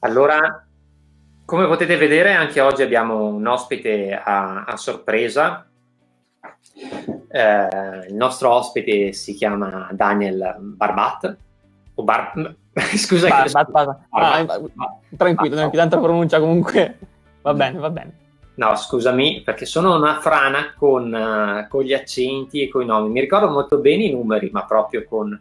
Allora, come potete vedere, anche oggi abbiamo un ospite a sorpresa. Il nostro ospite si chiama Daniel Barbat. Scusa, tranquillo, tanta pronuncia comunque va bene, va bene. No, scusami, perché sono una frana con gli accenti e con i nomi. Mi ricordo molto bene i numeri, ma proprio con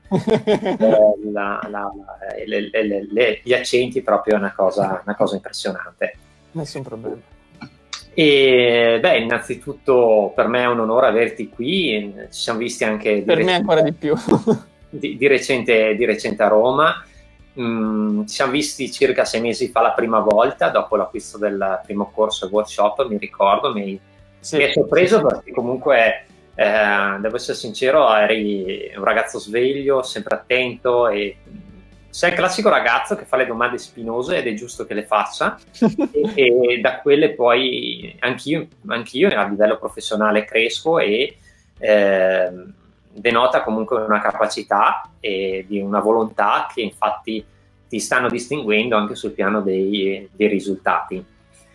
gli accenti proprio è una cosa impressionante. Nessun problema. E beh, innanzitutto per me è un onore averti qui. Ci siamo visti anche per me ancora di più di recente a Roma. Ci siamo visti circa 6 mesi fa la prima volta, dopo l'acquisto del primo corso e workshop, mi ricordo, mi hai sorpreso perché comunque, devo essere sincero, eri un ragazzo sveglio, sempre attento e sei il classico ragazzo che fa le domande spinose ed è giusto che le faccia e da quelle poi anch'io a livello professionale cresco e denota comunque una capacità e di una volontà che infatti ti stanno distinguendo anche sul piano dei risultati.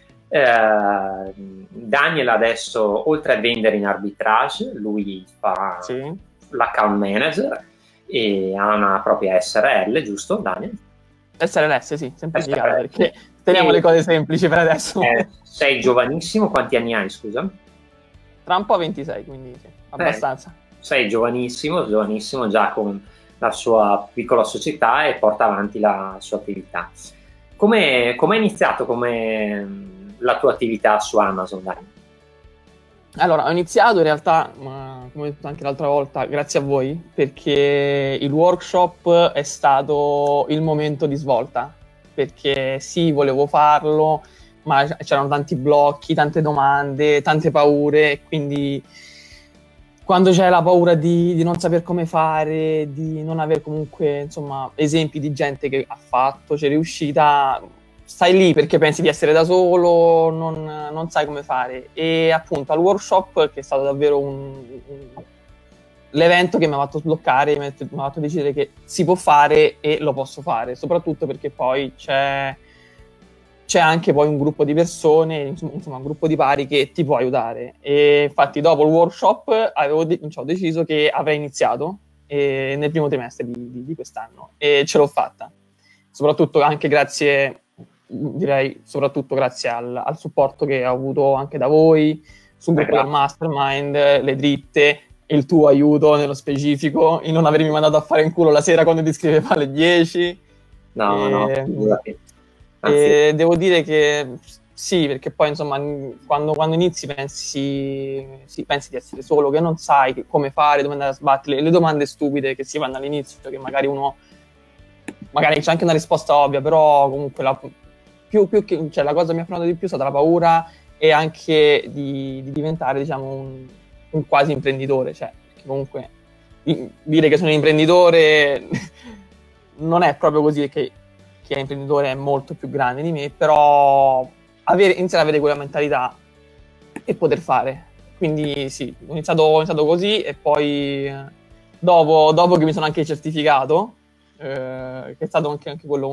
Daniel adesso, oltre a vendere in arbitrage, lui fa l'account manager e ha una propria SRL, giusto Daniel? SRLS, sì, semplificata, perché teniamo le cose semplici per adesso. Sei giovanissimo, quanti anni hai, scusa? Tra un po' 26, quindi sì, abbastanza. Sei giovanissimo, già con la sua piccola società e porta avanti la sua attività. Come è iniziato la tua attività su Amazon, Daniel? Allora, ho iniziato in realtà, come ho detto anche l'altra volta, grazie a voi, perché il workshop è stato il momento di svolta, perché sì, volevo farlo, ma c'erano tanti blocchi, tante domande, tante paure, quindi quando c'è la paura di non saper come fare, di non avere comunque, insomma, esempi di gente che ha fatto, c'è riuscita, stai lì perché pensi di essere da solo, non sai come fare. E appunto al workshop, che è stato davvero l'evento che mi ha fatto sbloccare, mi ha fatto decidere che si può fare e lo posso fare, soprattutto perché poi c'è anche poi un gruppo di persone, insomma un gruppo di pari che ti può aiutare. E infatti dopo il workshop ho deciso che avrei iniziato nel primo trimestre di quest'anno e ce l'ho fatta, soprattutto anche grazie al supporto che ho avuto anche da voi, sul gruppo del Mastermind, le dritte, il tuo aiuto nello specifico, in non avermi mandato a fare in culo la sera quando ti scriveva alle 10. E devo dire che sì, perché poi insomma quando inizi pensi di essere solo, che non sai come fare, dove andare a sbattere, le domande stupide che si fanno all'inizio, che magari c'è anche una risposta ovvia, però comunque la cosa che mi ha frenato di più è stata la paura e anche di diventare, diciamo, un quasi imprenditore, cioè perché comunque dire che sono un imprenditore non è proprio così, che è imprenditore è molto più grande di me, però iniziare ad avere quella mentalità e poter fare. Quindi sì, ho iniziato così e poi dopo che mi sono anche certificato, che è stato anche quello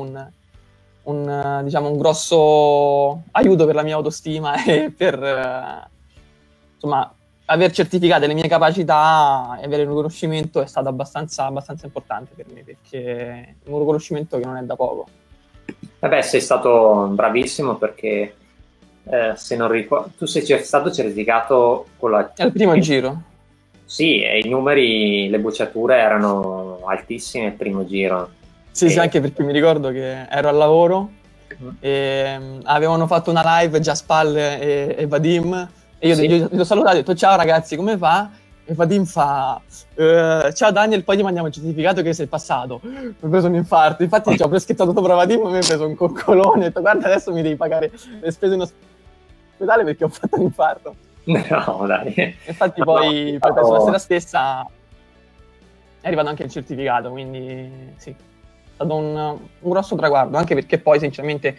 un grosso aiuto per la mia autostima e per insomma aver certificato le mie capacità e avere un riconoscimento è stato abbastanza importante per me, perché è un riconoscimento che non è da poco. Vabbè, sei stato bravissimo perché se non ricordo, tu sei stato certificato con la... È il primo giro. Sì, e i numeri, le bocciature erano altissime il primo giro. Sì, anche perché mi ricordo che ero al lavoro e avevano fatto una live Jaspal e Vadim e io li ho salutato e ho detto ciao ragazzi, come va? E Vadim fa ciao Daniel, poi ti mandiamo il certificato che sei passato. Mi ho preso un infarto, infatti ci ho prescrittato sopra Vadim e mi ho preso un coccolone, ho detto guarda adesso mi devi pagare le spese in ospedale perché ho fatto un infarto. No dai. Infatti poi preso la sera stessa è arrivato anche il certificato, quindi sì, è stato un grosso traguardo, anche perché poi sinceramente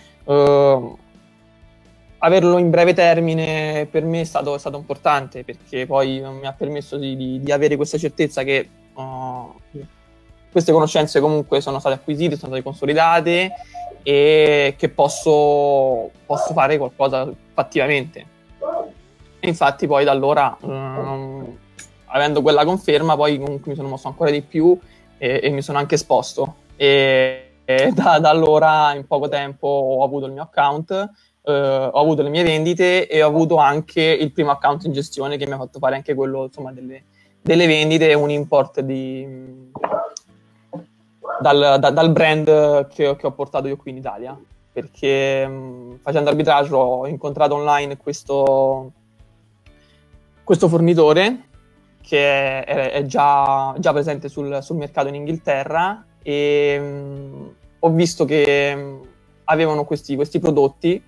averlo in breve termine per me è stato importante, perché poi mi ha permesso di avere questa certezza che queste conoscenze comunque sono state acquisite, sono state consolidate e che posso fare qualcosa fattivamente. E infatti poi da allora, avendo quella conferma, poi comunque mi sono mosso ancora di più e mi sono anche esposto. E da allora, in poco tempo, ho avuto il mio account, ho avuto le mie vendite e ho avuto anche il primo account in gestione che mi ha fatto fare anche quello, insomma, delle vendite e un import dal brand che ho portato io qui in Italia, perché facendo arbitrage ho incontrato online questo fornitore che è già presente sul mercato in Inghilterra e ho visto che avevano questi prodotti,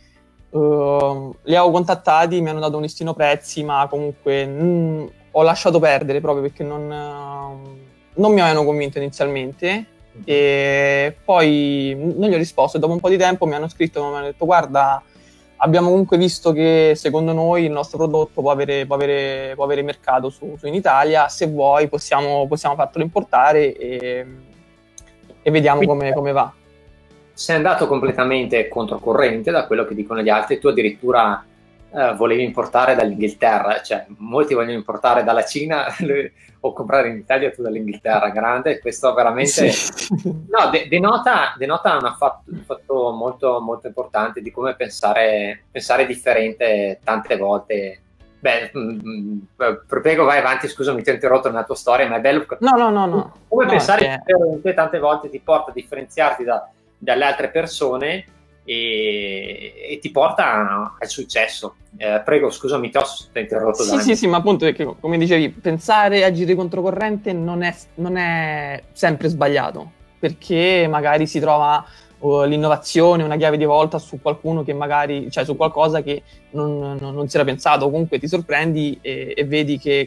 li avevo contattati, mi hanno dato un listino prezzi, ma comunque ho lasciato perdere proprio perché non mi avevano convinto inizialmente e poi non gli ho risposto. Dopo un po' di tempo mi hanno scritto e mi hanno detto: guarda, abbiamo comunque visto che secondo noi il nostro prodotto può avere mercato in Italia, se vuoi possiamo fartelo importare e vediamo come va. Sei andato completamente controcorrente da quello che dicono gli altri. Tu addirittura volevi importare dall'Inghilterra, cioè molti vogliono importare dalla Cina o comprare in Italia, tu dall'Inghilterra. Grande, questo veramente no, denota un fatto molto, molto importante di come pensare differente tante volte. Beh, prego, vai avanti, scusami, ti ho interrotto nella tua storia, ma è bello. No. Come pensare differente tante volte ti porta a differenziarti dalle altre persone e ti porta al successo. Prego, scusami, ti ho interrotto. Sì, ma appunto perché, come dicevi, pensare e agire controcorrente non è sempre sbagliato, perché magari si trova l'innovazione, una chiave di volta su qualcuno che magari, cioè su qualcosa che non si era pensato. Comunque ti sorprendi e vedi che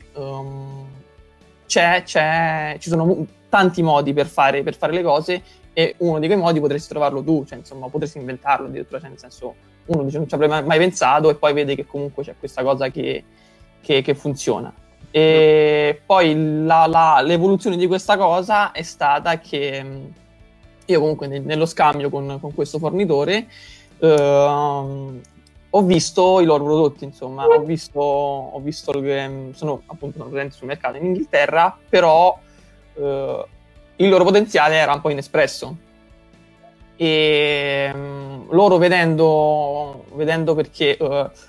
ci sono tanti modi per fare le cose e uno di quei modi potresti trovarlo tu, cioè insomma potresti inventarlo addirittura, cioè nel senso uno dice non ci avrei mai pensato e poi vede che comunque c'è questa cosa che funziona. E poi l'evoluzione di questa cosa è stata che io comunque nello scambio con questo fornitore ho visto i loro prodotti, insomma, ho visto che sono presenti sul mercato in Inghilterra, però il loro potenziale era un po' inespresso e loro vedendo perché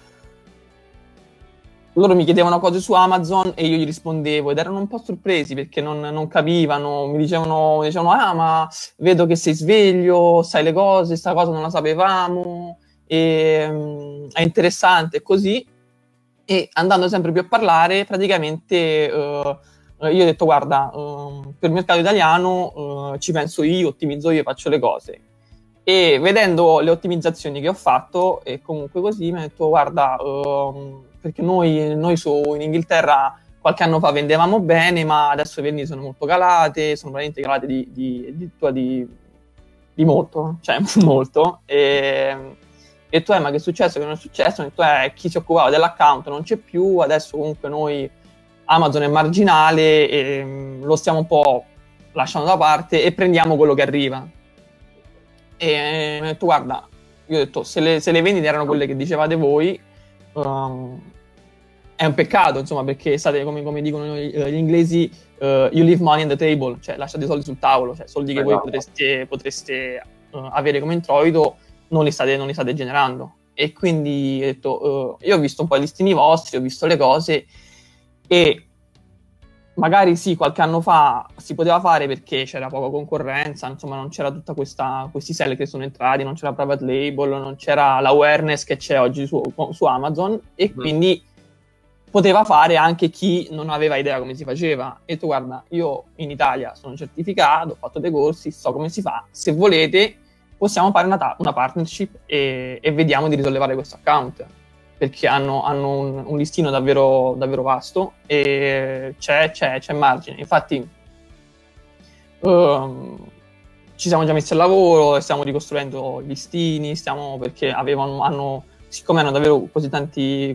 loro mi chiedevano cose su Amazon e io gli rispondevo ed erano un po' sorpresi perché non capivano, mi dicevano ma vedo che sei sveglio, sai le cose, sta cosa non la sapevamo, e, è interessante così. E andando sempre più a parlare praticamente io ho detto guarda, per il mercato italiano ci penso io, ottimizzo io, faccio le cose. E vedendo le ottimizzazioni che ho fatto e comunque così mi ha detto guarda, perché noi in Inghilterra qualche anno fa vendevamo bene, ma adesso le vendite sono molto calate, sono veramente calate di molto, cioè molto. E tu ma che è successo, che non è successo? E tu chi si occupava dell'account non c'è più, adesso comunque noi Amazon è marginale e lo stiamo un po' lasciando da parte e prendiamo quello che arriva. E mi ha detto guarda, io ho detto se le vendite erano quelle che dicevate voi, è un peccato, insomma, perché state come dicono gli inglesi, you leave money on the table, cioè lasciate i soldi sul tavolo, cioè soldi che voi potreste avere come introito non li state generando. E quindi ho detto io ho visto un po' i listini vostri, ho visto le cose e magari sì, qualche anno fa si poteva fare perché c'era poca concorrenza, insomma non c'era tutta questi seller che sono entrati, non c'era private label, non c'era l'awareness che c'è oggi su Amazon e quindi poteva fare anche chi non aveva idea come si faceva. E tu guarda, io in Italia sono certificato, ho fatto dei corsi, so come si fa, se volete possiamo fare una partnership e vediamo di risollevare questo account, perché hanno un listino davvero, davvero vasto e c'è margine. Infatti ci siamo già messi al lavoro e stiamo ricostruendo i listini, perché siccome hanno davvero così tanti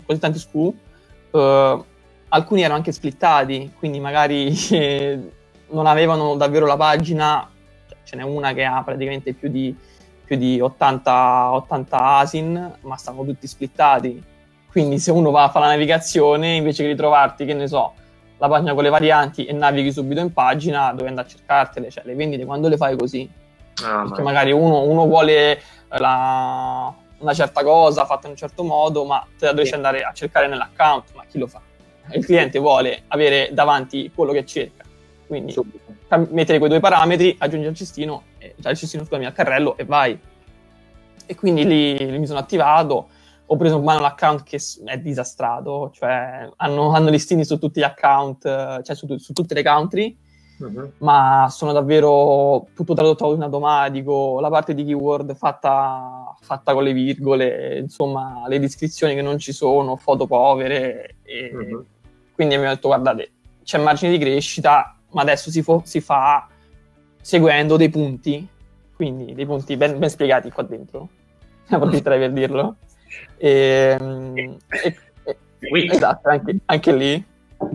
SKU, alcuni erano anche splittati, quindi magari non avevano davvero la pagina, cioè, ce n'è una che ha praticamente più di 80 ASIN, ma stanno tutti splittati. Quindi se uno va a fare la navigazione, invece che ritrovarti, che ne so, la pagina con le varianti e navighi subito in pagina, devi andare a cercartele, cioè le vendite quando le fai così. Perché magari uno vuole una certa cosa fatta in un certo modo, ma te la dovresti andare a cercare nell'account, ma chi lo fa? Il cliente vuole avere davanti quello che cerca, quindi mettere quei due parametri, aggiungi al cestino, al carrello e vai. E quindi lì mi sono attivato, ho preso in mano l'account che è disastrato, cioè hanno listini su tutti gli account, cioè su tutte le country, ma sono davvero tutto tradotto in automatico, la parte di keyword fatta con le virgole, insomma le descrizioni che non ci sono, foto povere, e quindi mi ho detto guardate, c'è margine di crescita, ma adesso si fa seguendo dei punti, quindi dei punti ben spiegati qua dentro, approfitterei per dirlo. Esatto, anche lì.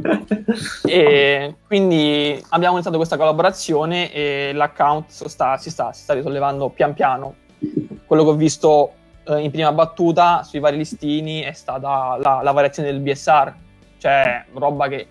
E quindi abbiamo iniziato questa collaborazione e l'account si sta risollevando pian piano. Quello che ho visto in prima battuta sui vari listini è stata la variazione del BSR, cioè roba che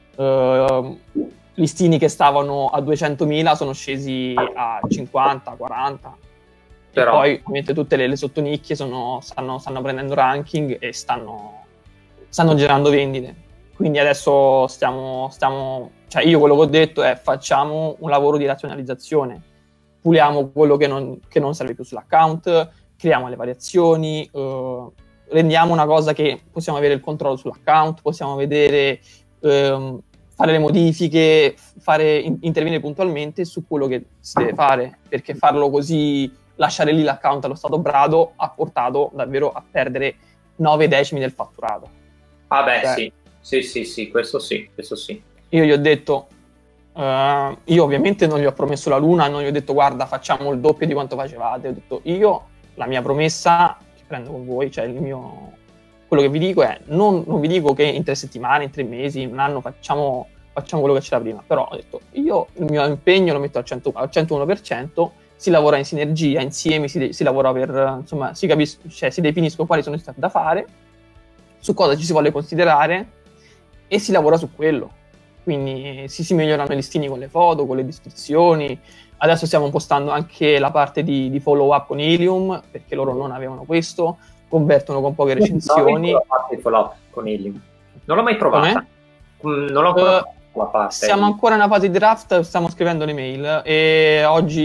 listini che stavano a 200.000 sono scesi a 50, 40. Però... E poi ovviamente tutte le sottonicchie stanno prendendo ranking e stanno generando vendite. Quindi adesso cioè io quello che ho detto è facciamo un lavoro di razionalizzazione, puliamo quello che non serve più sull'account, creiamo le variazioni, rendiamo una cosa che possiamo avere il controllo sull'account, possiamo vedere, fare le modifiche, intervenire puntualmente su quello che si deve fare, perché farlo così, lasciare lì l'account allo stato brado ha portato davvero a perdere 9 decimi del fatturato. Ah beh, cioè, sì, questo sì. Io gli ho detto, io ovviamente non gli ho promesso la luna, non gli ho detto guarda facciamo il doppio di quanto facevate, ho detto la mia promessa che prendo con voi, cioè quello che vi dico è, non vi dico che in 3 settimane, in 3 mesi, in un anno facciamo quello che c'era prima, però ho detto io il mio impegno lo metto al 101%, si lavora in sinergia, insieme si lavora per, insomma, si definiscono quali sono i step da fare, su cosa ci si vuole considerare e si lavora su quello. Quindi si migliorano i listini con le foto, con le descrizioni. Adesso stiamo impostando anche la parte di follow up con Helium, perché loro non avevano questo, convertono con poche recensioni. La parte di follow up con Helium non l'ho mai provata. Non l'ho ancora la parte. Siamo ancora in una fase di draft, stiamo scrivendo le mail e oggi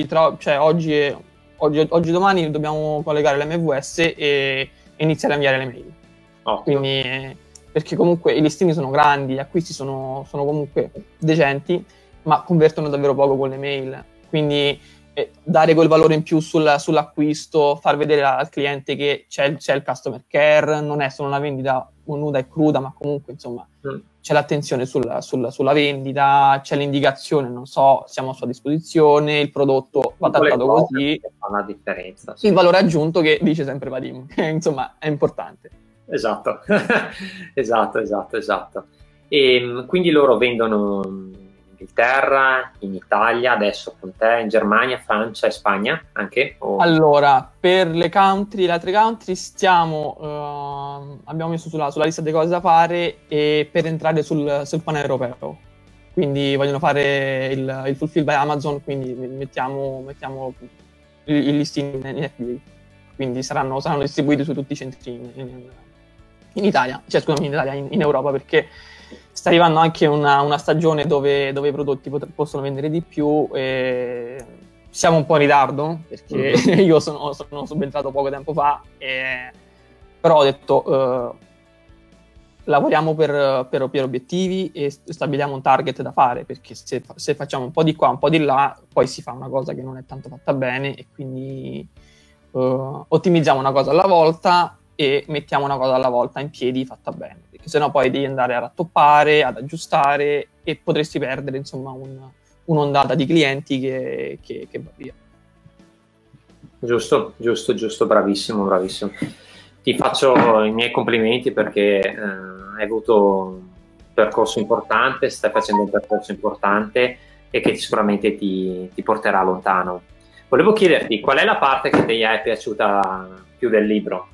domani dobbiamo collegare l'MVS e iniziare a inviare le mail. Quindi, perché comunque i listini sono grandi, gli acquisti sono comunque decenti, ma convertono davvero poco con le mail. Quindi dare quel valore in più sull'acquisto, far vedere al cliente che c'è il customer care, non è solo una vendita nuda e cruda, ma comunque insomma c'è l'attenzione sulla vendita, c'è l'indicazione, non so, siamo a sua disposizione, il prodotto va trattato così. Fa una differenza. Il valore aggiunto che dice sempre Vadim, che insomma è importante. Esatto. E quindi loro vendono in Inghilterra, in Italia, adesso con te, in Germania, Francia e Spagna anche? Allora, per le altre country abbiamo messo sulla lista delle cose da fare e per entrare sul pane europeo. Quindi vogliono fare il fulfill by Amazon, quindi mettiamo il listino in FBA. Quindi saranno distribuiti su tutti i centri in Italia, in Europa, perché sta arrivando anche una stagione dove i prodotti possono vendere di più e siamo un po' in ritardo perché io sono subentrato poco tempo fa, però ho detto lavoriamo per obiettivi e stabiliamo un target da fare, perché se facciamo un po' di qua, un po' di là, poi si fa una cosa che non è tanto fatta bene e quindi ottimizziamo una cosa alla volta e mettiamo una cosa alla volta in piedi fatta bene, perché sennò poi devi andare a rattoppare, ad aggiustare e potresti perdere insomma un'ondata di clienti che va via. Giusto, bravissimo. Ti faccio i miei complimenti perché hai avuto un percorso importante, stai facendo un percorso importante e che sicuramente ti porterà lontano. Volevo chiederti qual è la parte che ti è piaciuta più del libro?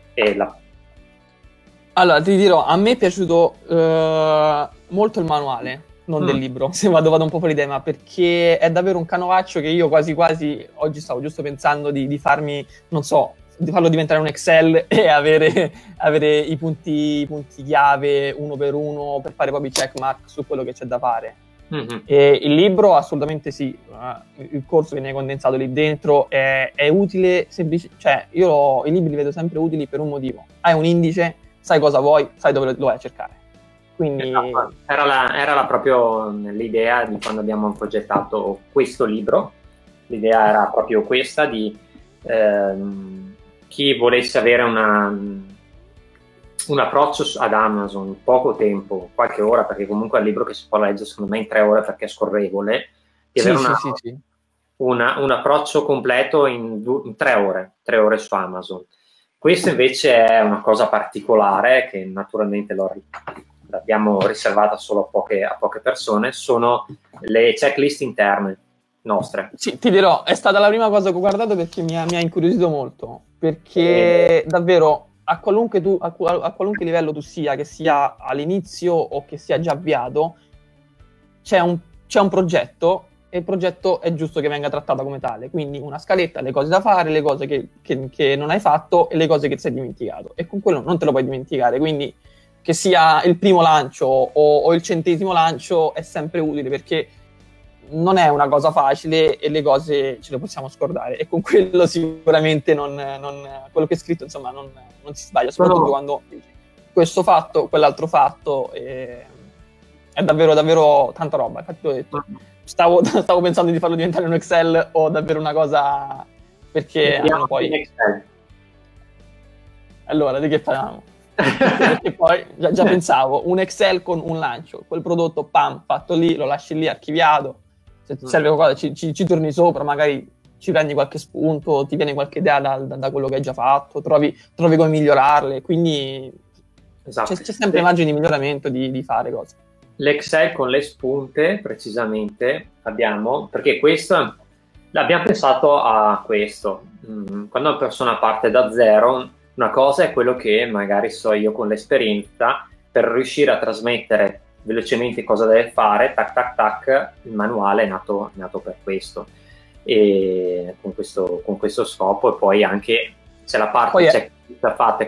Allora, ti dirò, a me è piaciuto molto il manuale, non del libro, se vado un po' fuori tema, perché è davvero un canovaccio che io quasi quasi, oggi stavo giusto pensando di farmi, non so, di farlo diventare un Excel e avere i punti chiave uno per uno per fare proprio i checkmark su quello che c'è da fare. E il libro assolutamente sì, il corso viene condensato lì dentro, è utile, cioè io i libri li vedo sempre utili per un motivo: hai un indice, sai cosa vuoi, sai dove lo vai a cercare. Quindi era proprio l'idea di quando abbiamo progettato questo libro. L'idea era proprio questa, di chi volesse avere un approccio ad Amazon, poco tempo, qualche ora, perché comunque è un libro che si può leggere secondo me in 3 ore perché è scorrevole, di avere un approccio completo in 3 ore su Amazon. Questo invece è una cosa particolare che naturalmente l'abbiamo riservata solo a poche persone, sono le checklist interne nostre. Sì, ti dirò, è stata la prima cosa che ho guardato perché mi ha incuriosito molto, perché davvero a qualunque livello tu sia, che sia all'inizio o che sia già avviato, c'è un progetto, e il progetto è giusto che venga trattato come tale, quindi una scaletta, le cose da fare, le cose che non hai fatto e le cose che ti sei dimenticato, e con quello non te lo puoi dimenticare, quindi che sia il primo lancio o il 100° lancio è sempre utile, perché non è una cosa facile e le cose ce le possiamo scordare, e con quello sicuramente quello che è scritto insomma non si sbaglia, soprattutto quando questo fatto, quell'altro fatto, è davvero davvero tanta roba. Infatti l'ho detto, stavo pensando di farlo diventare un Excel o davvero una cosa, perché poi allora di che parliamo? Perché poi già pensavo un Excel con un lancio, quel prodotto fatto lì, lo lasci lì archiviato, se ti serve qualcosa ci torni sopra, magari ci prendi qualche spunto, ti viene qualche idea da quello che hai già fatto, trovi come migliorarle, quindi c'è sempre margine di miglioramento, di fare cose. L'Excel con le spunte precisamente abbiamo, perché questo l'abbiamo pensato a questo, quando una persona parte da zero, una cosa è quello che magari so io con l'esperienza, per riuscire a trasmettere velocemente cosa deve fare, tac tac tac, il manuale è nato per questo, e con questo scopo. E poi anche c'è la parte fatta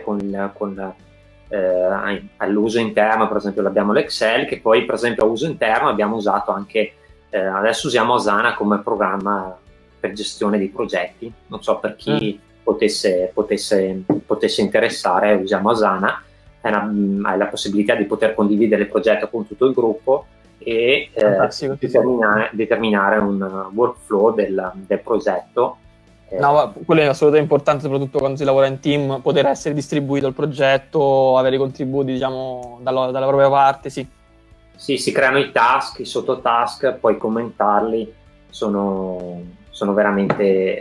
all'uso interno, per esempio abbiamo l'Excel, che poi per esempio a uso interno abbiamo usato anche, adesso usiamo Asana come programma per gestione dei progetti, non so per chi potesse interessare, usiamo Asana, hai la possibilità di poter condividere il progetto con tutto il gruppo e determinare un workflow del progetto. No, quello è assolutamente importante, soprattutto quando si lavora in team, poter essere distribuito il progetto, avere contributi, diciamo, dalla propria parte, sì. Sì, si creano i task, i sottotask, poi commentarli sono veramente...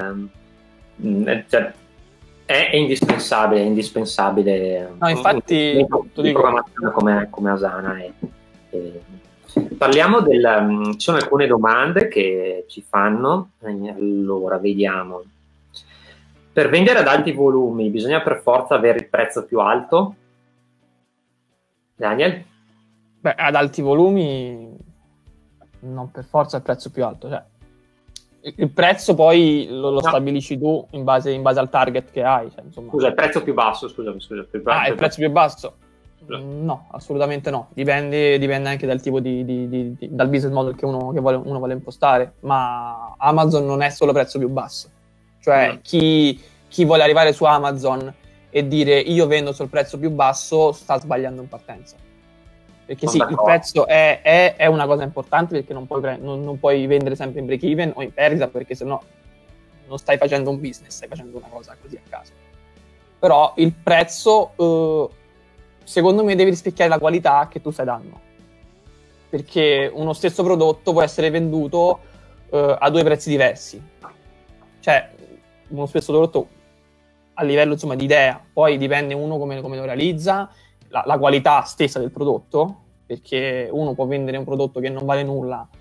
cioè, è indispensabile. No, infatti, programmazione come Asana. Parliamo ci sono alcune domande che ci fanno. Allora, vediamo. Per vendere ad alti volumi bisogna per forza avere il prezzo più alto? Daniel? Beh, ad alti volumi non per forza il prezzo più alto, cioè il prezzo poi lo stabilisci tu in base al target che hai, cioè, insomma. Scusa, il prezzo più basso, scusami. Il prezzo più basso? No, assolutamente no. Dipende anche dal tipo dal business model che uno vuole impostare. Ma Amazon non è solo prezzo più basso. Cioè, chi vuole arrivare su Amazon e dire io vendo sul prezzo più basso sta sbagliando in partenza. Perché sì, il prezzo è una cosa importante, perché non puoi vendere sempre in break even o in perdita, perché sennò non stai facendo un business, stai facendo una cosa così a caso. Però il prezzo secondo me deve rispecchiare la qualità che tu stai dando, perché uno stesso prodotto può essere venduto a 2 prezzi diversi, cioè uno stesso prodotto a livello insomma di idea, poi dipende uno come lo realizza, la qualità stessa del prodotto, perché uno può vendere un prodotto che non vale nulla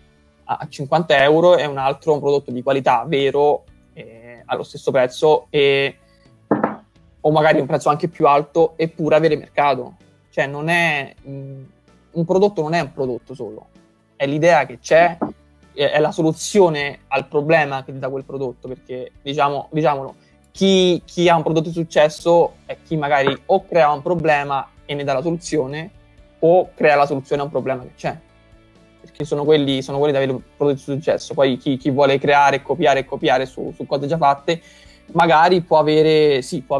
a 50 euro e un altro un prodotto di qualità vero allo stesso prezzo o magari un prezzo anche più alto, eppure avere mercato. Cioè non è un prodotto, non è un prodotto solo, è l'idea che c'è, è la soluzione al problema che ti dà quel prodotto, perché diciamolo, chi ha un prodotto di successo è chi magari o crea un problema e ne dà la soluzione, o crea la soluzione a un problema che c'è, perché sono quelli da avere un prodotto di successo. Poi chi vuole creare, copiare su cose già fatte, magari può avere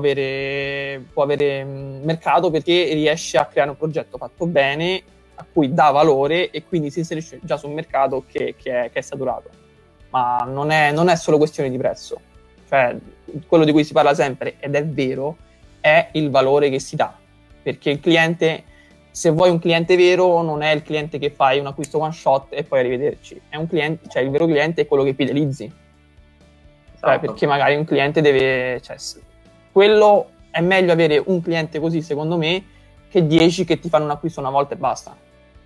mercato, perché riesce a creare un progetto fatto bene, a cui dà valore, e quindi si inserisce già su un mercato che è saturato. Ma non è solo questione di prezzo, cioè quello di cui si parla sempre, ed è vero, è il valore che si dà, perché il cliente, se vuoi un cliente vero, non è il cliente che fai un acquisto one shot e poi arrivederci, è un cliente, cioè il vero cliente è quello che fidelizzi, cioè, perché magari un cliente deve, cioè, quello è meglio avere un cliente così, secondo me, che 10 che ti fanno un acquisto una volta e basta,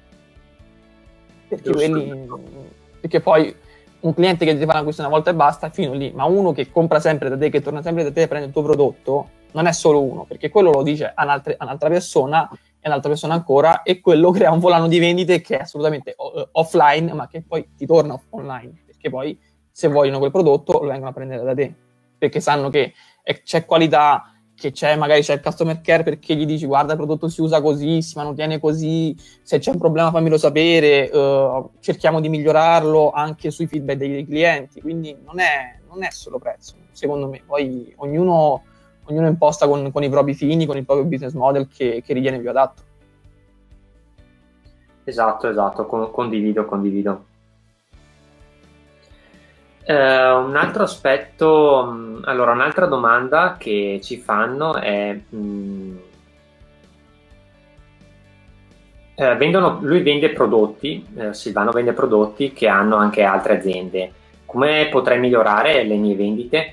perché poi un cliente che ti fa un acquisto una volta e basta, fino lì. Ma uno che compra sempre da te, che torna sempre da te e prende il tuo prodotto, non è solo uno, perché quello lo dice a un'altra persona e un'altra persona ancora, e quello crea un volano di vendite che è assolutamente offline, ma che poi ti torna online, perché poi se vogliono quel prodotto lo vengono a prendere da te, perché sanno che c'è qualità, che magari c'è il customer care, perché gli dici guarda il prodotto si usa così, si mantiene così, se c'è un problema fammelo sapere, cerchiamo di migliorarlo anche sui feedback dei clienti. Quindi non è solo prezzo, secondo me. Poi ognuno imposta con i propri fini, con il proprio business model che ritiene più adatto. Esatto, condivido. Un altro aspetto, allora un'altra domanda che ci fanno è lui vende prodotti, Silvano vende prodotti che hanno anche altre aziende. Come potrei migliorare le mie vendite?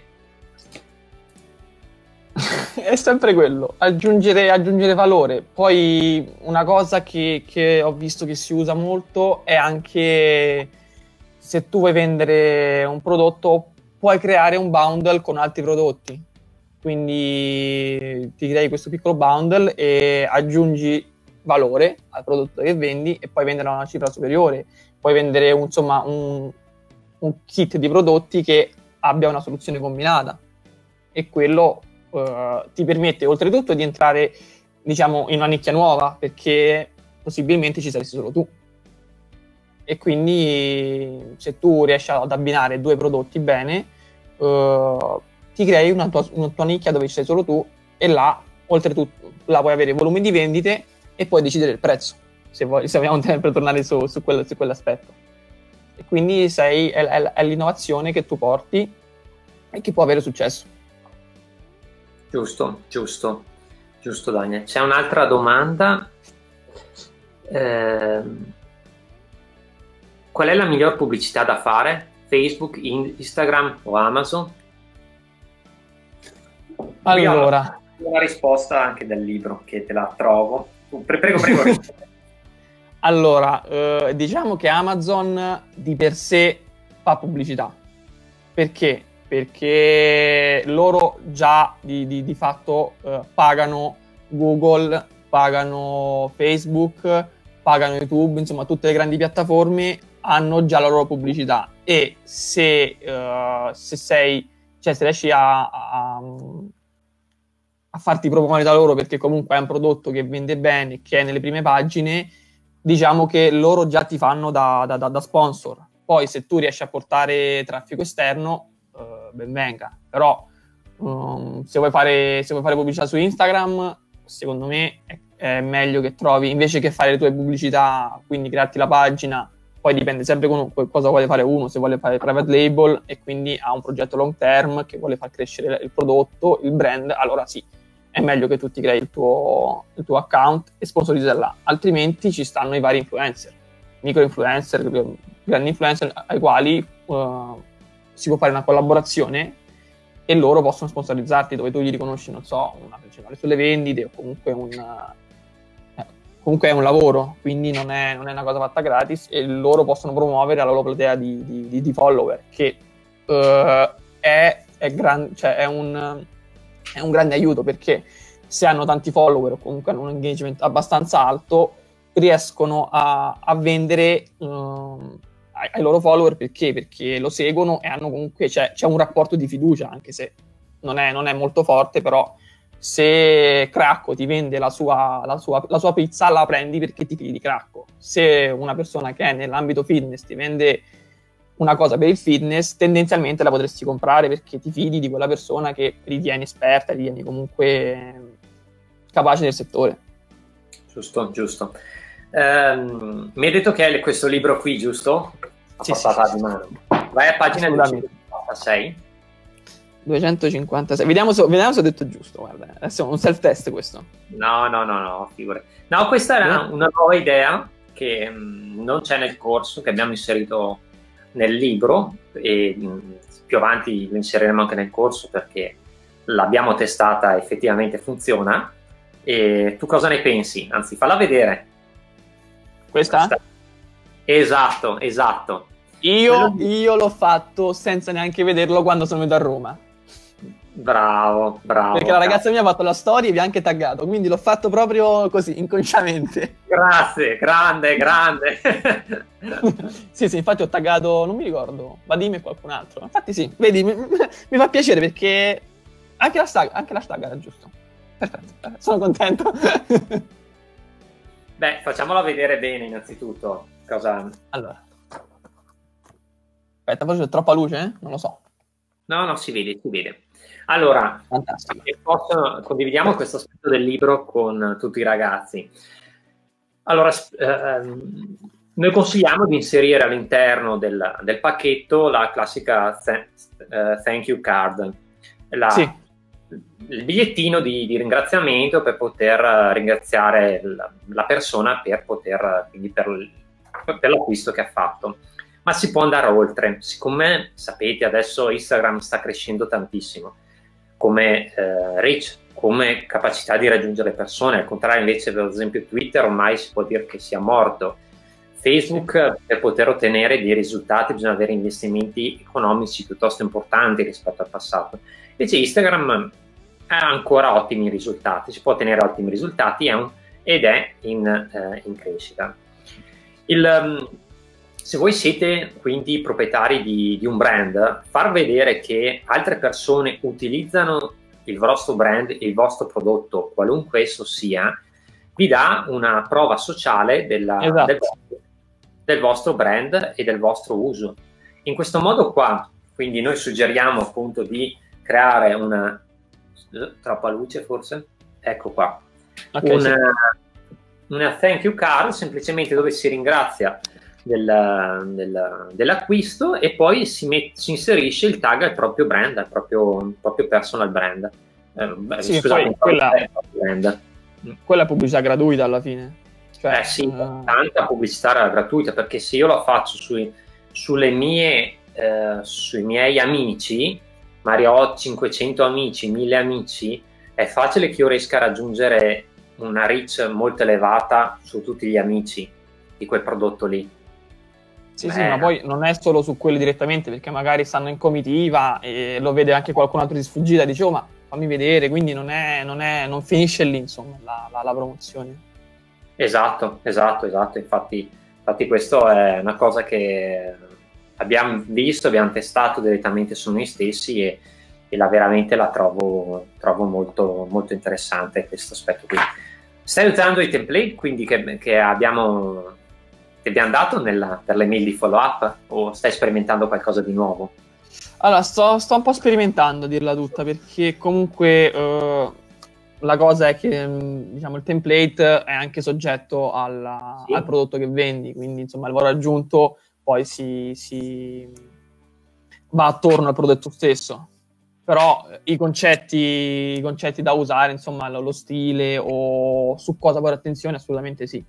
È sempre quello, aggiungere valore. Poi una cosa che ho visto che si usa molto è anche, se tu vuoi vendere un prodotto, puoi creare un bundle con altri prodotti. Quindi ti crei questo piccolo bundle e aggiungi valore al prodotto che vendi, e puoi vendere a una cifra superiore. Puoi vendere un kit di prodotti che abbia una soluzione combinata, e quello ti permette oltretutto di entrare, diciamo, in una nicchia nuova, perché possibilmente ci saresti solo tu. E quindi se tu riesci ad abbinare due prodotti bene, ti crei una tua nicchia dove ci sei solo tu, e là oltretutto là puoi avere volumi di vendite e puoi decidere il prezzo, se vogliamo sempre tornare su quell'aspetto. E quindi è l'innovazione che tu porti e che può avere successo. Giusto Daniel. C'è un'altra domanda. Qual è la miglior pubblicità da fare? Facebook, Instagram o Amazon? Allora, una risposta anche del libro, che te la trovo. Prego. Allora, diciamo che Amazon di per sé fa pubblicità. Perché? Perché loro già di fatto pagano Google, pagano Facebook, pagano YouTube, insomma tutte le grandi piattaforme hanno già la loro pubblicità, e se riesci a farti promuovere da loro, perché comunque è un prodotto che vende bene, che è nelle prime pagine, diciamo che loro già ti fanno da sponsor. Poi se tu riesci a portare traffico esterno, ben venga. Però se vuoi fare pubblicità su Instagram, secondo me è meglio che trovi, invece che fare le tue pubblicità, quindi crearti la pagina. Poi dipende sempre cosa vuole fare uno, se vuole fare private label e quindi ha un progetto long term che vuole far crescere il prodotto, il brand, allora sì, è meglio che tu ti crei il tuo account e sponsorizzi là. Altrimenti ci stanno i vari influencer, micro influencer, grandi influencer, ai quali si può fare una collaborazione e loro possono sponsorizzarti, dove tu gli riconosci, non so, una percentuale sulle vendite, o comunque comunque è un lavoro, quindi non è una cosa fatta gratis, e loro possono promuovere la loro platea di follower, che è un grande aiuto, perché se hanno tanti follower o comunque hanno un engagement abbastanza alto, riescono a vendere ai loro follower. Perché lo seguono e hanno comunque c'è un rapporto di fiducia, anche se non è molto forte, però se Cracco ti vende la sua pizza, la prendi perché ti fidi di Cracco. Se una persona che è nell'ambito fitness ti vende una cosa per il fitness, tendenzialmente la potresti comprare perché ti fidi di quella persona che ritieni esperta, ritieni comunque capace del settore. Giusto. Mi hai detto che hai questo libro qui, giusto? Sì. Di mano. Vai a pagina 256. 256. Vediamo se ho detto giusto. Guarda, adesso è un self-test questo. No, figurati. No, questa era una nuova idea che non c'è nel corso, che abbiamo inserito nel libro, e più avanti lo inseriremo anche nel corso perché l'abbiamo testata, effettivamente funziona. E tu cosa ne pensi? Anzi, falla vedere. Questa? Esatto. Io l'ho fatto senza neanche vederlo quando sono venuto a Roma. Bravo. Perché la ragazza mia ha fatto la storia e vi ha anche taggato, quindi l'ho fatto proprio così, inconsciamente. Grazie, grande. Sì, infatti ho taggato, non mi ricordo, Vadim e qualcun altro. Infatti sì, vedi, mi fa piacere perché anche l'hashtag era giusto. Perfetto, sono contento. Beh, facciamola vedere bene innanzitutto. Allora. Aspetta, poi c'è troppa luce? Non lo so. No, si vede. Allora, condividiamo questo aspetto del libro con tutti i ragazzi. Allora, noi consigliamo di inserire all'interno del pacchetto la classica thank you card, il bigliettino di ringraziamento per poter ringraziare la persona per l'acquisto che ha fatto. Ma si può andare oltre. Siccome sapete adesso Instagram sta crescendo tantissimo come reach, come capacità di raggiungere persone, al contrario invece per esempio Twitter ormai si può dire che sia morto. Facebook, per poter ottenere dei risultati bisogna avere investimenti economici piuttosto importanti rispetto al passato. Invece Instagram ha ancora ottimi risultati, si può ottenere ottimi risultati ed è in crescita. Se voi siete quindi proprietari di un brand, far vedere che altre persone utilizzano il vostro brand, il vostro prodotto, qualunque esso sia, vi dà una prova sociale del vostro brand e del vostro uso. In questo modo qua, quindi noi suggeriamo appunto di creare troppa luce forse? Ecco qua. Okay, una thank you card, semplicemente dove si ringrazia dell'acquisto e poi si inserisce il tag al proprio brand, al proprio personal brand. Scusate, quella è pubblicità gratuita alla fine. Cioè, sì, tanta pubblicità gratuita, perché se io la faccio sui miei amici, magari ho 500 amici, 1000 amici, è facile che io riesca a raggiungere una reach molto elevata su tutti gli amici di quel prodotto lì. Sì, ma poi non è solo su quelli direttamente, perché magari stanno in comitiva e lo vede anche qualcun altro di sfuggita e dice ma fammi vedere, quindi non finisce lì, insomma, la promozione. Esatto, infatti questo è una cosa che abbiamo visto, abbiamo testato direttamente su noi stessi e veramente la trovo molto, molto interessante questo aspetto qui. Stai usando i template quindi che abbiamo dato per le mail di follow up o stai sperimentando qualcosa di nuovo? Allora, sto un po' sperimentando, a dirla tutta, perché comunque la cosa è che diciamo il template è anche soggetto al prodotto che vendi, quindi insomma il valore aggiunto poi si va attorno al prodotto stesso. Però i concetti da usare, insomma lo stile o su cosa fare attenzione, assolutamente sì.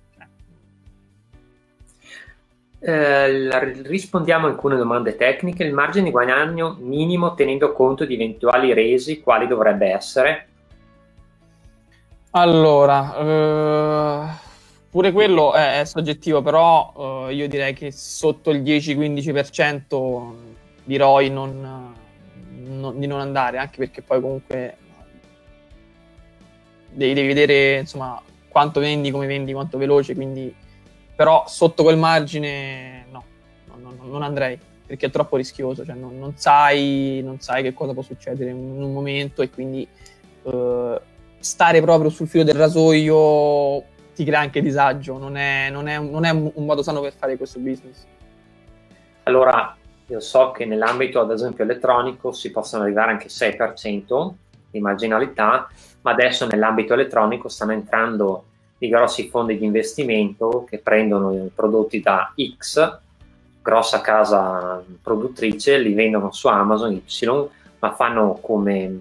Rispondiamo a alcune domande tecniche. Il margine di guadagno minimo tenendo conto di eventuali resi, quali dovrebbe essere? Allora, Pure quello è soggettivo, però io direi che sotto il 10-15% di ROI di non andare, anche perché poi comunque devi vedere insomma quanto vendi, come vendi, quanto veloce, quindi però sotto quel margine no, non andrei, perché è troppo rischioso, cioè non sai che cosa può succedere in un momento, e quindi stare proprio sul filo del rasoio ti crea anche disagio, non è un modo sano per fare questo business. Allora, io so che nell'ambito, ad esempio, elettronico si possono arrivare anche 6% di marginalità, ma adesso nell'ambito elettronico stanno entrando i grossi fondi di investimento che prendono i prodotti da X, grossa casa produttrice, li vendono su Amazon Y, ma fanno come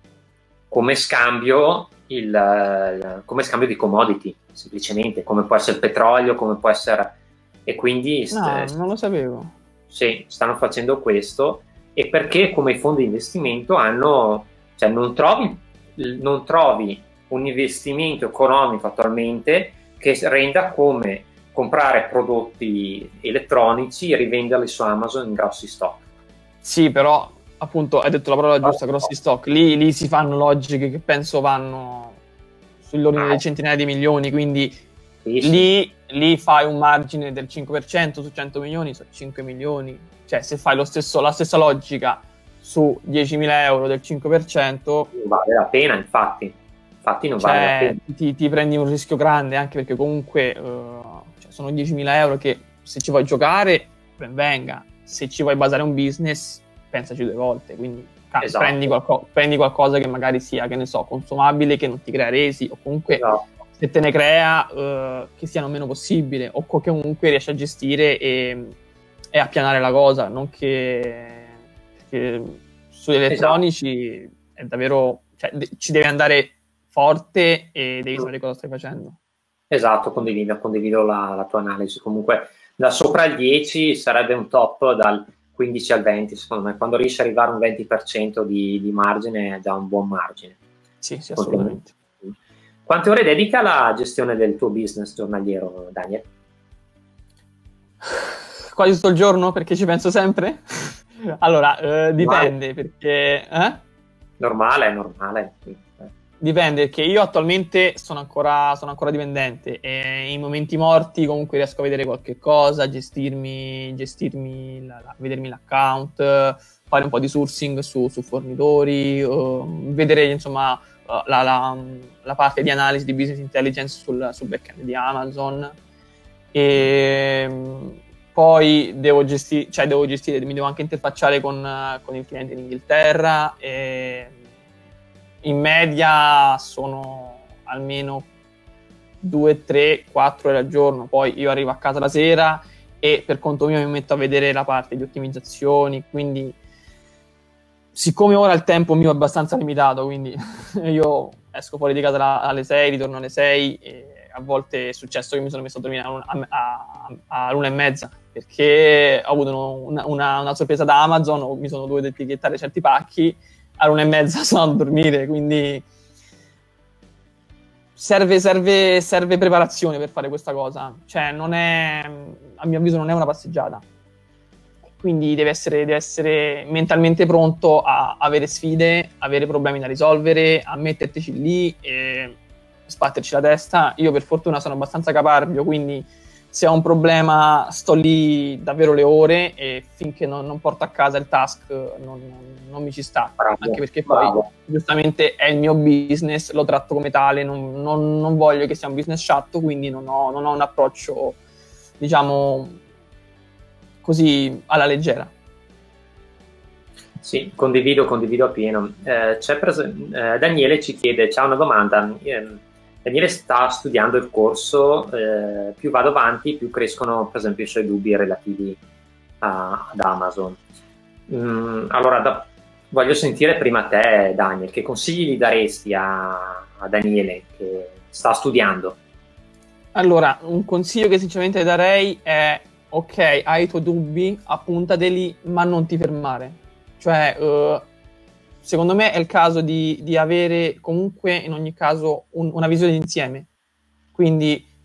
scambio come scambio di commodity, semplicemente, come può essere il petrolio, come può essere... E quindi... No, non lo sapevo. Sì, stanno facendo questo, e perché come i fondi di investimento hanno... Cioè non trovi un investimento economico attualmente che renda come comprare prodotti elettronici e rivenderli su Amazon in grossi stock. Sì, però appunto hai detto la parola giusta, grossi stock, lì si fanno logiche che penso vanno sull'ordine delle centinaia di milioni, quindi sì. Lì fai un margine del 5% su 100 milioni, su 5 milioni, cioè se fai la stessa logica su 10.000 euro del 5%... Non vale la pena, infatti non vale la pena. Ti prendi un rischio grande, anche perché comunque sono 10.000 euro che se ci vuoi giocare ben venga, se ci vuoi basare un business pensaci due volte, quindi esatto. prendi qualcosa che magari sia, che ne so, consumabile, che non ti crea resi, o comunque esatto. Se te ne crea che siano meno possibile, o che comunque riesci a gestire e a pianare la cosa, non che sugli elettronici esatto. È davvero, cioè, ci devi andare forte e devi sapere cosa stai facendo. Esatto, condivido la tua analisi. Comunque da sopra il 10 sarebbe un top, dal 15 al 20 secondo me. Quando riesci ad arrivare a un 20% di margine è già un buon margine. Sì, assolutamente. Quante ore dedica alla gestione del tuo business giornaliero, Daniel? Quasi tutto il giorno, perché ci penso sempre. Allora, dipende, perché... Normale. Dipende, perché io attualmente sono ancora dipendente, e in momenti morti comunque riesco a vedere qualche cosa, gestirmi vedermi l'account, fare un po' di sourcing su fornitori, vedere insomma la parte di analisi di business intelligence sul backend di Amazon, e poi devo gestire, mi devo anche interfacciare con il cliente in Inghilterra, e in media sono almeno 2, 3, 4 ore al giorno. Poi io arrivo a casa la sera e per conto mio mi metto a vedere la parte di ottimizzazioni, quindi siccome ora il tempo mio è abbastanza limitato, quindi io esco fuori di casa alle 6, ritorno alle 6, e a volte è successo che mi sono messo a dormire all'1:30 perché ho avuto una sorpresa da Amazon, mi sono dovuto etichettare certi pacchi, all'1:30 sono a dormire, quindi serve preparazione per fare questa cosa, cioè a mio avviso non è una passeggiata, quindi deve essere mentalmente pronto a avere sfide, avere problemi da risolvere, a mettertici lì e sbatterci la testa. Io per fortuna sono abbastanza caparbio, quindi se ho un problema sto lì davvero le ore, e finché non porto a casa il task non mi ci sta. Bravo, anche perché poi giustamente è il mio business, lo tratto come tale, non voglio che sia un business sciatto, quindi non ho un approccio, diciamo, così alla leggera. Sì, condivido appieno. Daniele ci chiede, c'ha una domanda. Daniele sta studiando il corso, più vado avanti più crescono per esempio i suoi dubbi relativi ad Amazon. Allora voglio sentire prima te, Daniel, che consigli gli daresti a Daniele che sta studiando? Allora, un consiglio che sinceramente darei è: ok, hai i tuoi dubbi, appuntateli, ma non ti fermare. Cioè, secondo me è il caso di avere comunque in ogni caso una visione d'insieme. Quindi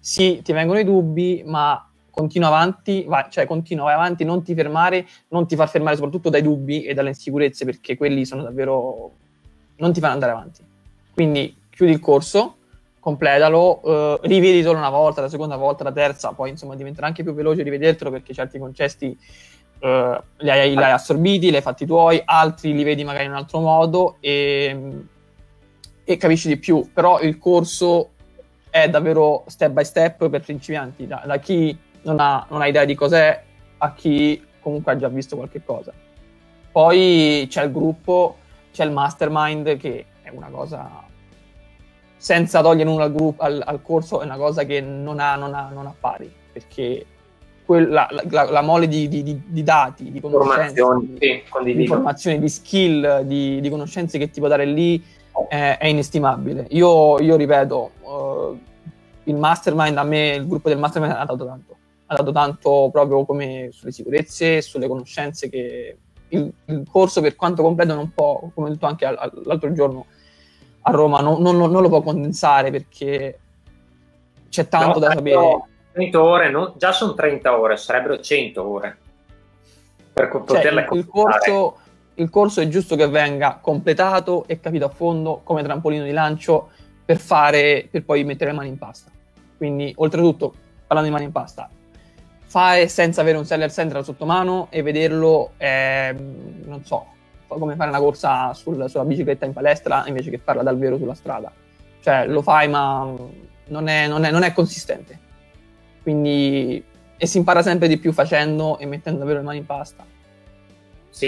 sì, ti vengono i dubbi, ma continua avanti, vai avanti, non ti fermare, non ti far fermare soprattutto dai dubbi e dalle insicurezze, perché quelli sono davvero, non ti fanno andare avanti. Quindi chiudi il corso, completalo, rivedi solo una volta, la seconda volta, la terza, poi insomma diventerà anche più veloce rivedertelo, perché certi concetti li hai assorbiti, li hai fatti tuoi, altri li vedi magari in un altro modo e capisci di più. Però il corso è davvero step by step per principianti, da chi non ha idea di cos'è a chi comunque ha già visto qualche cosa. Poi c'è il gruppo, c'è il mastermind, che è una cosa, senza togliere nulla al corso, è una cosa che non ha pari, perché la mole di dati, di conoscenze, di informazioni, di skill, di conoscenze che ti può dare lì è inestimabile. Io ripeto, il mastermind, a me il gruppo del mastermind ha dato tanto proprio come sulle sicurezze, sulle conoscenze, che il corso, per quanto completo, non può, come ho detto anche l'altro giorno a Roma, non lo può condensare, perché c'è tanto da sapere. 30 ore, già sono 30 ore, sarebbero 100 ore per poterle il corso è giusto che venga completato e capito a fondo come trampolino di lancio per poi mettere le mani in pasta. Quindi, oltretutto, parlando di mani in pasta, fare senza avere un seller center sotto mano e vederlo, non so, come fare una corsa sulla bicicletta in palestra invece che farla dal vero sulla strada. Cioè, lo fai, ma non è consistente. Quindi, e si impara sempre di più facendo e mettendo davvero le mani in pasta. Sì,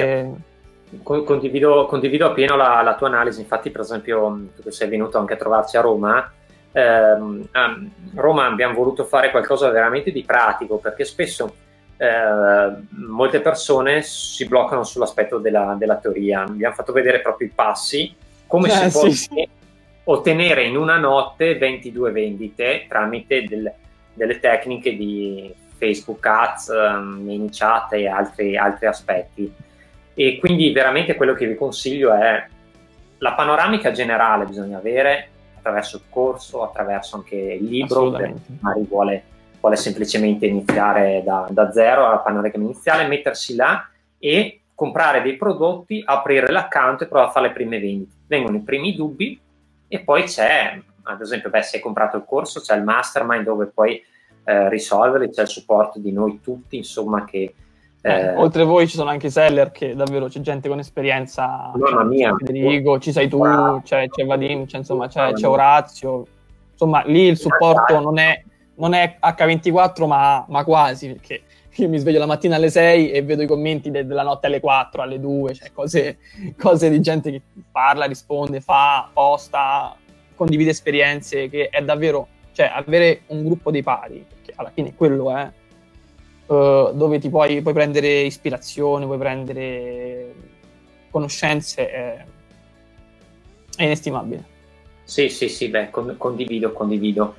condivido appieno la tua analisi. Infatti, per esempio, tu che sei venuto anche a trovarci a Roma, a Roma abbiamo voluto fare qualcosa veramente di pratico, perché spesso molte persone si bloccano sull'aspetto della teoria. Abbiamo fatto vedere proprio i passi, come si può ottenere in una notte 22 vendite tramite delle tecniche di Facebook Ads, ManyChat e altri aspetti. E quindi veramente quello che vi consiglio è la panoramica generale, bisogna avere attraverso il corso, attraverso anche il libro, per chi magari vuole semplicemente iniziare da zero alla panoramica iniziale, mettersi là e comprare dei prodotti, aprire l'account e provare a fare le prime vendite. Vengono i primi dubbi e poi c'è, ad esempio, se hai comprato il corso, c'è il mastermind dove puoi risolverli, c'è il supporto di noi tutti, insomma, che oltre a voi ci sono anche i seller, che davvero c'è gente con esperienza. Mamma mia, Federico, ci sei tu, c'è Vadim, c'è Orazio, insomma lì il supporto non è H24 ma quasi, perché io mi sveglio la mattina alle 6 e vedo i commenti della notte alle 4, alle 2, cioè cose di gente che parla, risponde, posta, condivide esperienze, che è davvero, cioè avere un gruppo dei pari, perché alla fine quello è, dove ti puoi prendere ispirazione, puoi prendere conoscenze, è inestimabile. Sì, beh, condivido.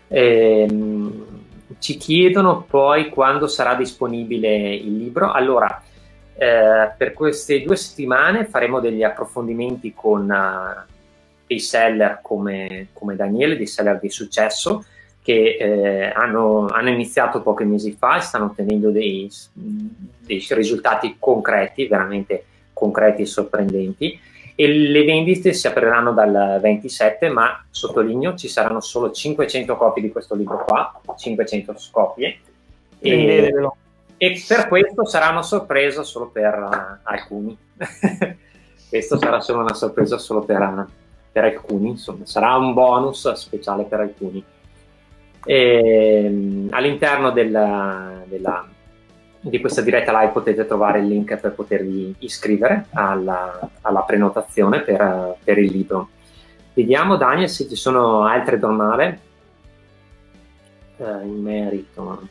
Ci chiedono poi quando sarà disponibile il libro. Allora, per queste 2 settimane faremo degli approfondimenti con dei seller come Daniele, dei seller di successo, che hanno iniziato pochi mesi fa e stanno ottenendo dei risultati concreti, veramente concreti e sorprendenti. E le vendite si apriranno dal 27, ma sottolineo ci saranno solo 500 copie di questo libro qua, 500 copie, e per questo sarà una sorpresa solo per alcuni. Questo sarà solo una sorpresa solo per alcuni, insomma, sarà un bonus speciale per alcuni. All'interno di questa diretta live potete trovare il link per potervi iscrivere alla prenotazione per il libro. Vediamo, Daniel, se ci sono altre domande in merito.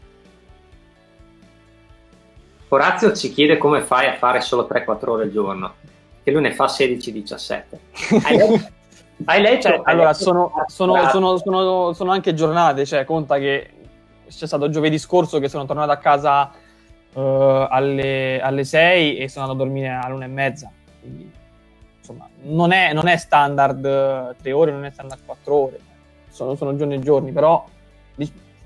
Orazio ci chiede come fai a fare solo 3-4 ore al giorno, che lui ne fa 16-17. Hai letto? Allora, sono anche giornate, cioè conta che c'è stato giovedì scorso che sono tornato a casa alle 6 e sono andato a dormire all'1:30, quindi insomma non è standard 3 ore, non è standard 4 ore, sono giorni e giorni, però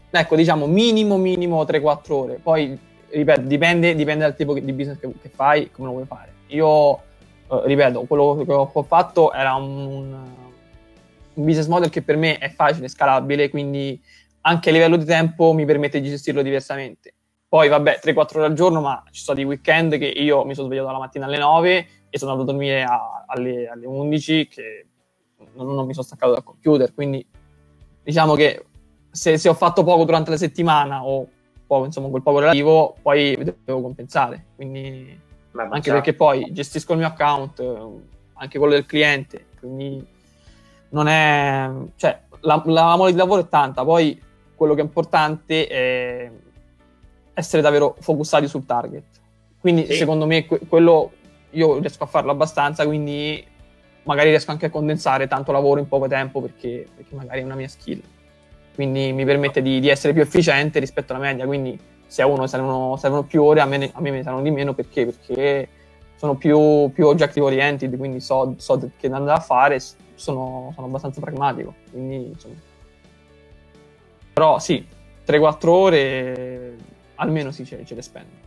ecco, diciamo minimo 3-4 ore. Poi, ripeto, dipende dal tipo di business che fai, come lo vuoi fare. Io, ripeto, quello che ho fatto era un business model che per me è facile, scalabile, quindi anche a livello di tempo mi permette di gestirlo diversamente. Poi, vabbè, 3-4 ore al giorno, ma ci sono dei weekend che io mi sono svegliato la mattina alle 9 e sono andato a dormire alle 11, che non mi sono staccato dal computer, quindi diciamo che se ho fatto poco durante la settimana o poco, insomma, quel poco relativo, poi devo compensare, quindi anche perché poi gestisco il mio account, anche quello del cliente, quindi non è, cioè, la mole di lavoro è tanta, poi quello che è importante è essere davvero focussati sul target, quindi sì. Secondo me quello io riesco a farlo abbastanza, quindi magari riesco anche a condensare tanto lavoro in poco tempo perché magari è una mia skill, quindi mi permette di essere più efficiente rispetto alla media, quindi se a uno servono più ore, a me ne servono di meno, perché sono più objective oriented, quindi so che andare a fare, sono abbastanza pragmatico, quindi insomma. Però sì, 3-4 ore almeno sì, ce le spendo.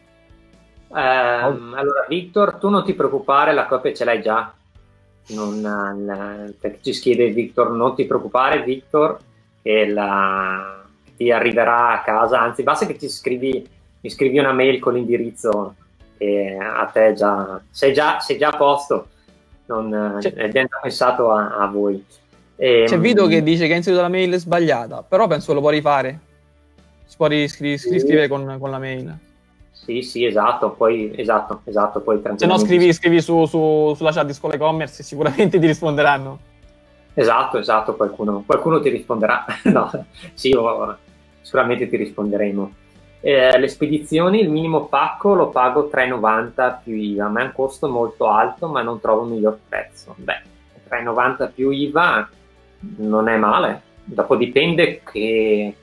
Allora Victor, tu non ti preoccupare, la copia ce l'hai già, perché ci scrive Victor, non ti preoccupare Victor, che ti arriverà a casa, anzi basta che mi scrivi una mail con l'indirizzo e a te sei già a posto, è già pensato a voi. C'è Vito che dice che ha inserito la mail sbagliata, però penso lo può rifare, si può riscrivere con la mail. Sì, esatto, poi se no scrivi sulla chat di Scuola E-Commerce, sicuramente ti risponderanno. Esatto, qualcuno ti risponderà. No, sì, sicuramente ti risponderemo. Le spedizioni, il minimo pacco lo pago 3,90 più IVA, ma è un costo molto alto, ma non trovo un miglior prezzo. Beh, 3,90 più IVA non è male, dopo dipende che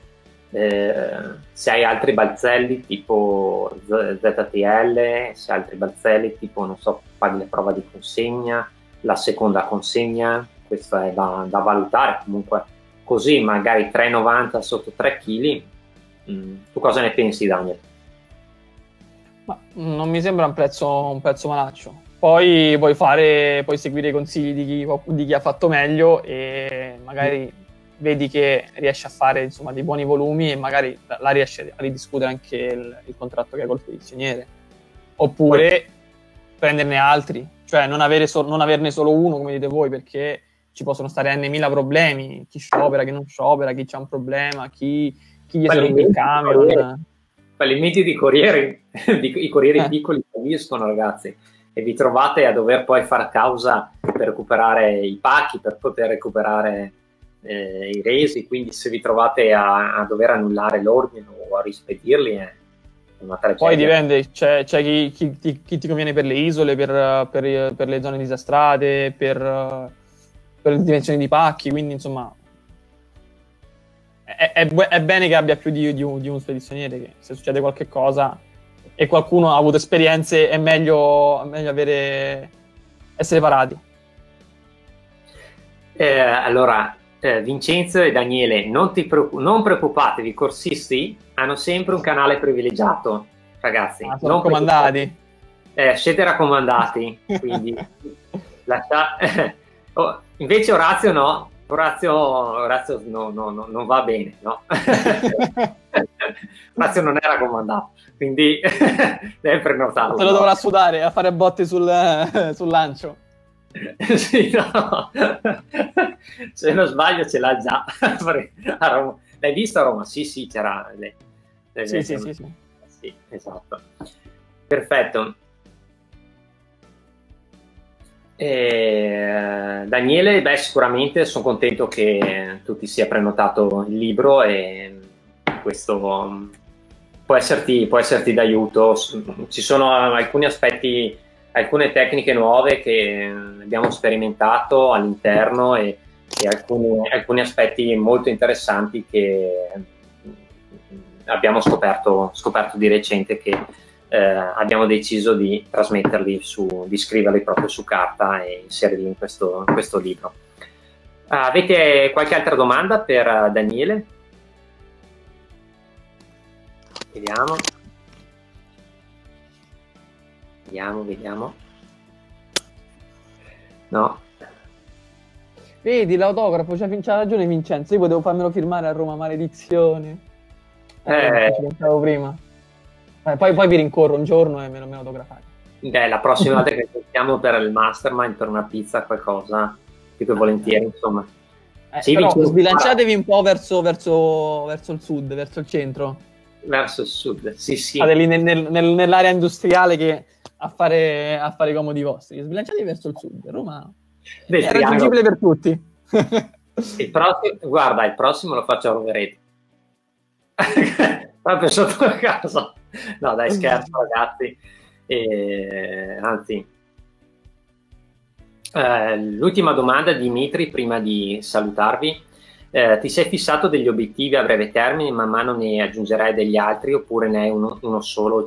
se hai altri balzelli tipo ZTL, se hai altri balzelli tipo, non so, paghi la prova di consegna, la seconda consegna, questo è da valutare. Comunque così magari 3,90 sotto 3 kg. Tu cosa ne pensi, Daniel? Ma non mi sembra un prezzo malaccio. Poi puoi seguire i consigli di chi ha fatto meglio e magari vedi che riesci a fare, insomma, dei buoni volumi e magari la riesci a ridiscutere anche il contratto che hai col spedizioniere. Oppure prenderne altri, cioè non averne solo uno, come dite voi, perché ci possono stare n.000 problemi, chi sciopera, chi non sciopera, chi c'ha un problema, chi gli si rompe il camion. Fallimenti di corrieri, i corrieri piccoli falliscono, ragazzi, e vi trovate a dover poi fare causa per recuperare i pacchi, per poter recuperare i resi, quindi se vi trovate a dover annullare l'ordine o a rispedirli è una tragedia. Poi dipende, c'è chi ti conviene per le isole, per le zone disastrate, per le dimensioni di pacchi, quindi insomma è bene che abbia più di un spedizioniere, che se succede qualche cosa e qualcuno ha avuto esperienze è meglio essere parati. Allora Vincenzo e Daniele, non preoccupatevi, i corsisti hanno sempre un canale privilegiato, ragazzi. Sono raccomandati. Siete raccomandati, quindi invece Orazio no. Orazio non va bene, no? Orazio non è raccomandato, quindi deve prenotarlo. Se lo dovrà sudare a fare botte sul lancio. Sì, no. Se non sbaglio ce l'ha già a Roma. L'hai visto a Roma? Sì, c'era sì, esatto. Perfetto. Daniele, sicuramente sono contento che tu ti sia prenotato il libro e questo può esserti d'aiuto. Ci sono alcuni aspetti, alcune tecniche nuove che abbiamo sperimentato all'interno e alcuni aspetti molto interessanti che abbiamo scoperto di recente, che abbiamo deciso di trasmetterli, di scriverli proprio su carta e inserirli in questo libro. Avete qualche altra domanda per Daniele? Vediamo. Vediamo. No. Vedi l'autografo, c'ha ragione Vincenzo, io potevo farmelo firmare a Roma, maledizione. Ci pensavo prima. Poi vi rincorro un giorno e me lo autografate. La prossima volta che sentiamo per il mastermind, per una pizza, qualcosa, più che volentieri, insomma. Sì, però sbilanciatevi un po' verso il sud, verso il centro. Verso il sud, sì. State lì nell'area industriale che a fare i comodi vostri. Sbilanciatevi verso il sud. Roma è raggiungibile per tutti. Guarda, il prossimo lo faccio a Rovereto. Proprio sotto la casa. No, dai, scherzo, ragazzi. Anzi, l'ultima domanda, Dimitri, prima di salutarvi. Ti sei fissato degli obiettivi a breve termine, man mano ne aggiungerai degli altri, oppure ne hai uno solo,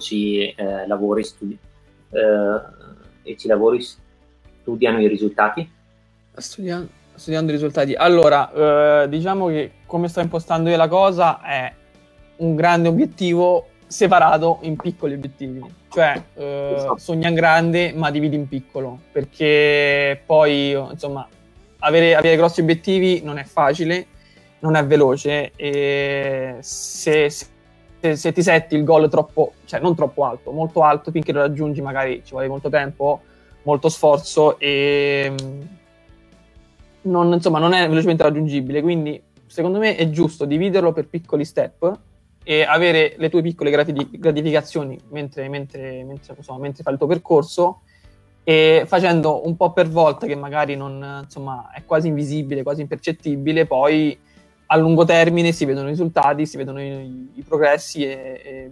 studiano i risultati? Studiando i risultati. Allora, diciamo che come sto impostando io la cosa è un grande obiettivo separato in piccoli obiettivi, cioè sogna in grande ma dividi in piccolo, perché poi insomma avere grossi obiettivi non è facile, non è veloce, e se ti setti il goal troppo, cioè non troppo alto, molto alto, finché lo raggiungi magari ci vuole molto tempo, molto sforzo e non è velocemente raggiungibile. Quindi secondo me è giusto dividerlo per piccoli step e avere le tue piccole gratificazioni mentre fai il tuo percorso, e facendo un po' per volta, che magari è quasi invisibile, quasi impercettibile, poi a lungo termine si vedono i risultati, si vedono i progressi e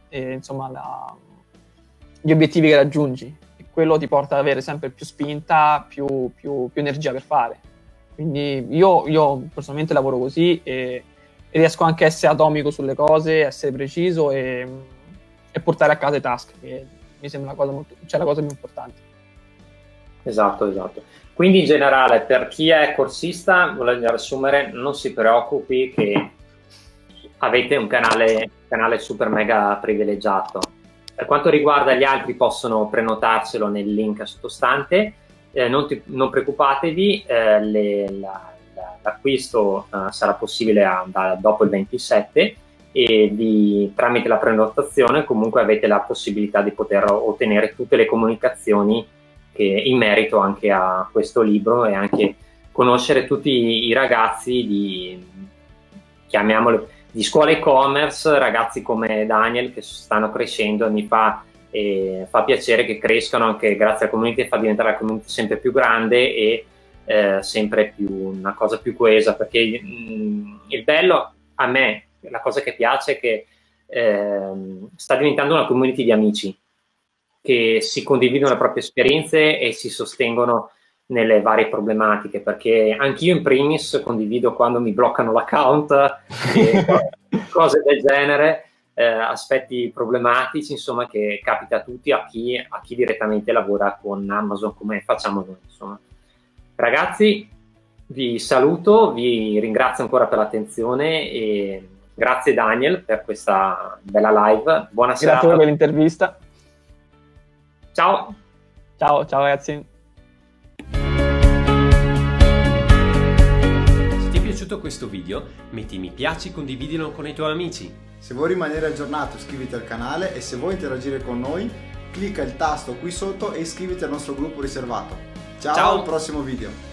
gli obiettivi che raggiungi, e quello ti porta ad avere sempre più spinta, più energia per fare. Quindi io personalmente lavoro così e riesco anche a essere atomico sulle cose, essere preciso e portare a casa i task, che mi sembra la cosa più importante. Esatto. Quindi in generale, per chi è corsista, voglio riassumere, non si preoccupi che avete un canale super mega privilegiato. Per quanto riguarda gli altri, possono prenotarselo nel link sottostante. Non preoccupatevi, l'acquisto sarà possibile dopo il 27, e tramite la prenotazione comunque avete la possibilità di poter ottenere tutte le comunicazioni in merito anche a questo libro, e anche conoscere tutti i ragazzi chiamiamoli di scuola e-commerce, ragazzi come Daniel che stanno crescendo, e mi fa piacere che crescano anche grazie alla community, e fa diventare la community sempre più grande e sempre più una cosa più coesa, perché il bello, a me la cosa che piace è che sta diventando una community di amici che si condividono le proprie esperienze e si sostengono nelle varie problematiche, perché anch'io in primis condivido quando mi bloccano l'account e cose del genere, aspetti problematici, insomma, che capita a tutti, a chi direttamente lavora con Amazon come facciamo noi, insomma. Ragazzi, vi saluto, vi ringrazio ancora per l'attenzione e grazie Daniel per questa bella live. Buona serata. Grazie per l'intervista. Ciao ragazzi. Se ti è piaciuto questo video, metti mi piace e condividilo con i tuoi amici. Se vuoi rimanere aggiornato, iscriviti al canale, e se vuoi interagire con noi, clicca il tasto qui sotto e iscriviti al nostro gruppo riservato. Ciao. Al prossimo video.